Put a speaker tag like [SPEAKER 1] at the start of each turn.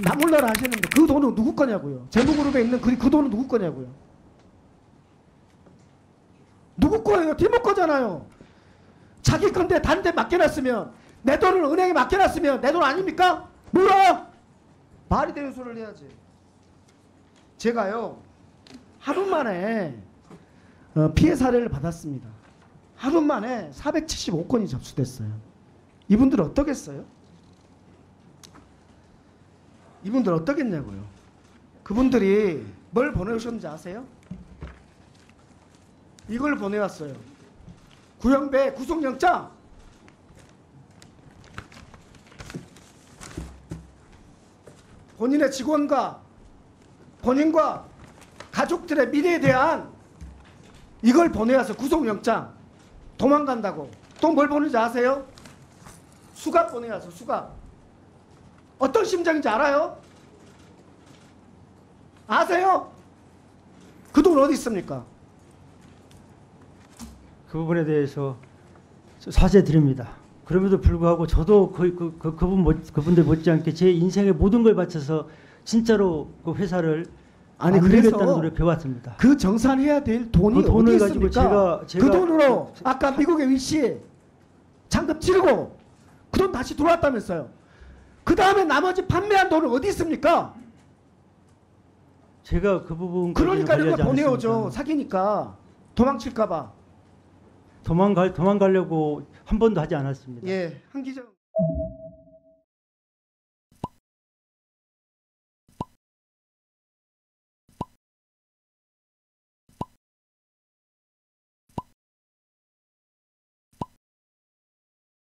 [SPEAKER 1] 나 몰라라 하시는데 그 돈은 누구 거냐고요. 재무그룹에 있는 그 돈은 누구 거냐고요. 누구 거예요? 디모 거잖아요. 자기 건데 단데 맡겨놨으면, 내 돈을 은행에 맡겨놨으면 내 돈 아닙니까? 물어! 말이 되는 소리를 해야지. 제가요 하루 만에 피해 사례를 받았습니다. 하루 만에 475건이 접수됐어요. 이분들 어떠겠어요? 이분들 어떠겠냐고요. 그분들이 뭘 보내오셨는지 아세요? 이걸 보내왔어요. 구형배 구속영장. 본인의 직원과 본인과 가족들의 미래에 대한 이걸 보내와서 구속영장. 도망간다고. 또 뭘 보내는지 아세요? 수갑 보내와서 수갑. 어떤 심정인지 알아요? 아세요? 그 돈 어디 있습니까?
[SPEAKER 2] 그 부분에 대해서 사죄드립니다. 그럼에도 불구하고 저도 그분들 못지않게 제 인생의 모든 걸 바쳐서 진짜로 그 회사를
[SPEAKER 1] 아니
[SPEAKER 2] 만들겠다는
[SPEAKER 1] 그래서
[SPEAKER 2] 노력해왔습니다.
[SPEAKER 1] 그 정산해야 될 돈이
[SPEAKER 2] 그 돈을
[SPEAKER 1] 어디
[SPEAKER 2] 가지고
[SPEAKER 1] 있습니까?
[SPEAKER 2] 제가
[SPEAKER 1] 그 돈으로 아까 미국의 위씨 잔금 치르고 그 돈 다시 들어왔다면서요. 그 다음에 나머지 판매한 돈은 어디 있습니까?
[SPEAKER 2] 제가 그 부분
[SPEAKER 1] 그러니까 이런 거 보내오죠. 사기니까 도망칠까 봐.
[SPEAKER 2] 도망가려고 한 번도 하지 않았습니다.
[SPEAKER 1] 예, 한기정.